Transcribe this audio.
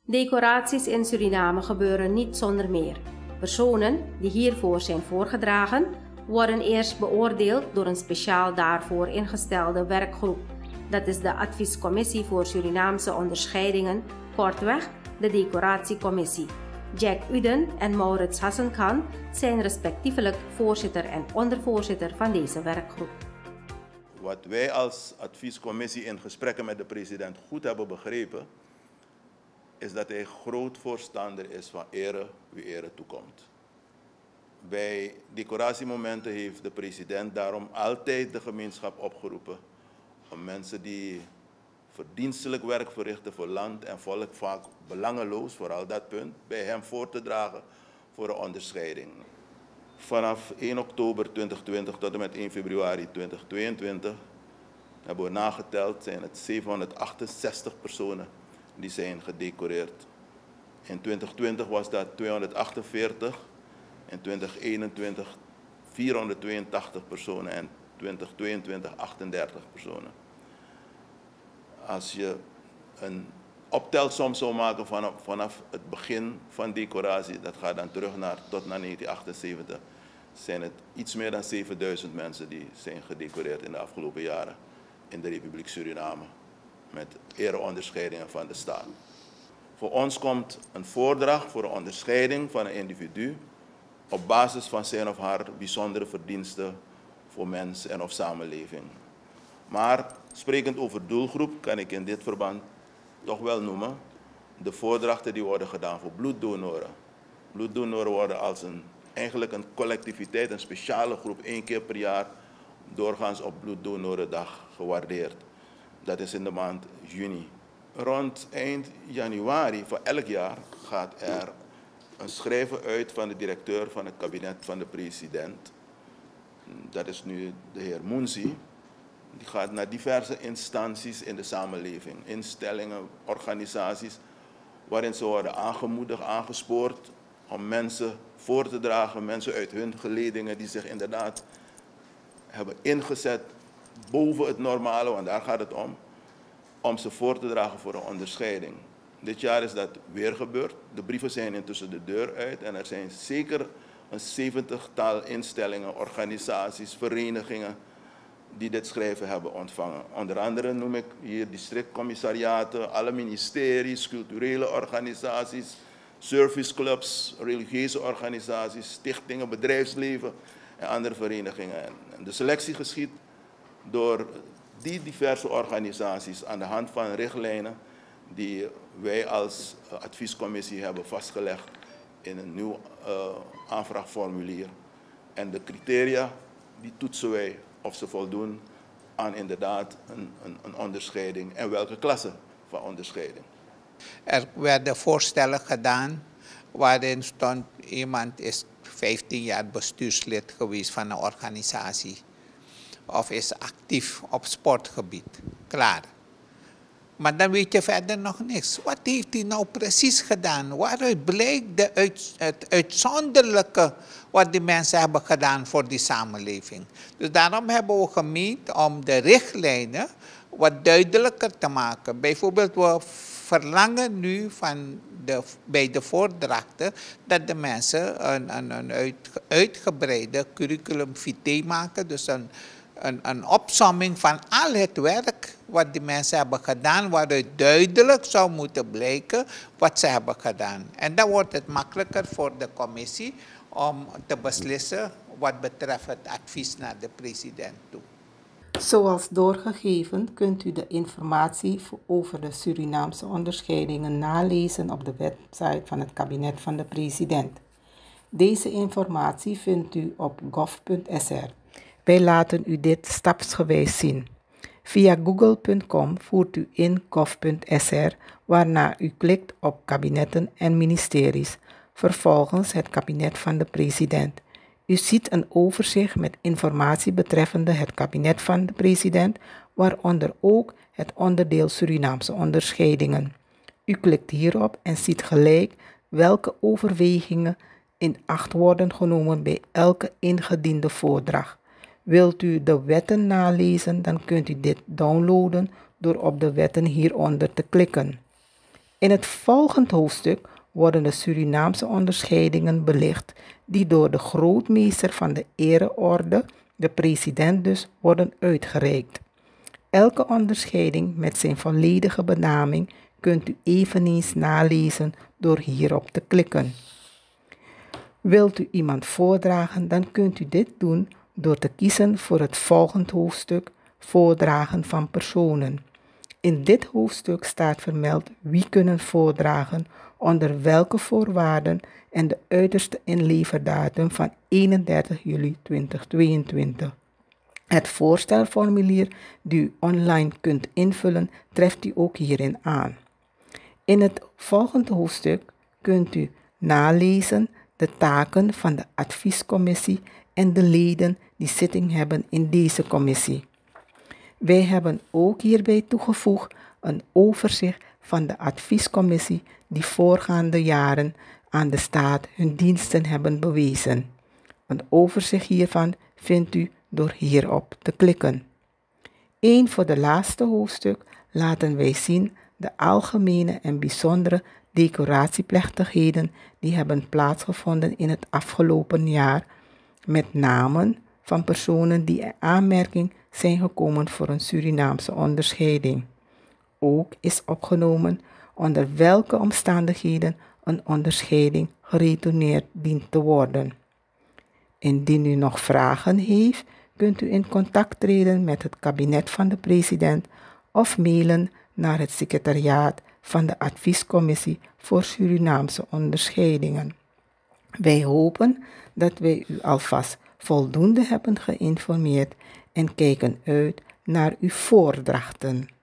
Decoraties in Suriname gebeuren niet zonder meer. Personen die hiervoor zijn voorgedragen, worden eerst beoordeeld door een speciaal daarvoor ingestelde werkgroep. Dat is de Adviescommissie voor Surinaamse Onderscheidingen, kortweg de Decoratiecommissie. Jack Uden en Maurits Hassenkhan zijn respectievelijk voorzitter en ondervoorzitter van deze werkgroep. Wat wij als adviescommissie in gesprekken met de president goed hebben begrepen, is dat hij groot voorstander is van ere wie ere toekomt. Bij decoratiemomenten heeft de president daarom altijd de gemeenschap opgeroepen om mensen die verdienstelijk werk verrichten voor land en volk, vaak belangeloos, vooral dat punt, bij hem voor te dragen voor een onderscheiding. Vanaf 1 oktober 2020 tot en met 1 februari 2022 hebben we nageteld, zijn het 768 personen die zijn gedecoreerd. In 2020 was dat 248, in 2021 482 personen en 2022 38 personen. Als je een optelsom zou maken vanaf het begin van decoratie, dat gaat dan terug tot naar 1978, zijn het iets meer dan 7000 mensen die zijn gedecoreerd in de afgelopen jaren in de Republiek Suriname met ereonderscheidingen van de staat. Voor ons komt een voordracht voor een onderscheiding van een individu op basis van zijn of haar bijzondere verdiensten voor mens en of samenleving. Maar sprekend over doelgroep kan ik in dit verband toch wel noemen de voordrachten die worden gedaan voor bloeddonoren. Bloeddonoren worden als eigenlijk een collectiviteit, een speciale groep, 1 keer per jaar doorgaans op Bloeddonorendag gewaardeerd. Dat is in de maand juni. Rond eind januari van elk jaar gaat er een schrijven uit van de directeur van het kabinet van de president. Dat is nu de heer Moensi. Die gaat naar diverse instanties in de samenleving, instellingen, organisaties, waarin ze worden aangemoedigd, aangespoord om mensen voor te dragen, mensen uit hun geledingen die zich inderdaad hebben ingezet boven het normale, want daar gaat het om ze voor te dragen voor een onderscheiding. Dit jaar is dat weer gebeurd. De brieven zijn intussen de deur uit en er zijn zeker een 70-tal instellingen, organisaties, verenigingen die dit schrijven hebben ontvangen. Onder andere noem ik hier districtcommissariaten, alle ministeries, culturele organisaties, serviceclubs, religieuze organisaties, stichtingen, bedrijfsleven en andere verenigingen. En de selectie geschiet door die diverse organisaties aan de hand van richtlijnen die wij als adviescommissie hebben vastgelegd in een nieuw aanvraagformulier. En de criteria die toetsen wij of ze voldoen aan inderdaad een onderscheiding en welke klasse van onderscheiding. Er werden voorstellen gedaan waarin stond iemand is 15 jaar bestuurslid geweest van een organisatie of is actief op sportgebied. Klaar. Maar dan weet je verder nog niks. Wat heeft hij nou precies gedaan? Waaruit blijkt het uitzonderlijke wat die mensen hebben gedaan voor die samenleving? Dus daarom hebben we gemeend om de richtlijnen wat duidelijker te maken. Bijvoorbeeld, we verlangen nu bij de voordrachten dat de mensen een uitgebreide curriculum vitae maken. Dus een opsomming van al het werk wat die mensen hebben gedaan, waaruit duidelijk zou moeten blijken wat ze hebben gedaan. En dan wordt het makkelijker voor de commissie om te beslissen wat betreft het advies naar de president toe. Zoals doorgegeven kunt u de informatie over de Surinaamse onderscheidingen nalezen op de website van het kabinet van de president. Deze informatie vindt u op gov.sr. Wij laten u dit stapsgewijs zien. Via google.com voert u in gov.sr, waarna u klikt op kabinetten en ministeries, vervolgens het kabinet van de president. U ziet een overzicht met informatie betreffende het kabinet van de president, waaronder ook het onderdeel Surinaamse onderscheidingen. U klikt hierop en ziet gelijk welke overwegingen in acht worden genomen bij elke ingediende voordracht. Wilt u de wetten nalezen, dan kunt u dit downloaden door op de wetten hieronder te klikken. In het volgende hoofdstuk worden de Surinaamse onderscheidingen belicht die door de grootmeester van de ereorde, de president dus, worden uitgereikt. Elke onderscheiding met zijn volledige benaming kunt u eveneens nalezen door hierop te klikken. Wilt u iemand voordragen, dan kunt u dit doen door te kiezen voor het volgende hoofdstuk Voordragen van personen. In dit hoofdstuk staat vermeld wie kunnen voordragen, onder welke voorwaarden en de uiterste inleverdatum van 31 juli 2022. Het voorstelformulier die u online kunt invullen, treft u ook hierin aan. In het volgende hoofdstuk kunt u nalezen de taken van de adviescommissie en de leden die zitting hebben in deze commissie. Wij hebben ook hierbij toegevoegd een overzicht van de adviescommissie die voorgaande jaren aan de staat hun diensten hebben bewezen. Een overzicht hiervan vindt u door hierop te klikken. Voor de laatste hoofdstuk laten wij zien de algemene en bijzondere decoratieplechtigheden die hebben plaatsgevonden in het afgelopen jaar, met namen van personen die in aanmerking zijn gekomen voor een Surinaamse onderscheiding. Ook is opgenomen onder welke omstandigheden een onderscheiding geretourneerd dient te worden. Indien u nog vragen heeft, kunt u in contact treden met het kabinet van de president of mailen naar het secretariaat van de Adviescommissie voor Surinaamse onderscheidingen. Wij hopen dat wij u alvast voldoende hebben geïnformeerd en kijken uit naar uw voordrachten.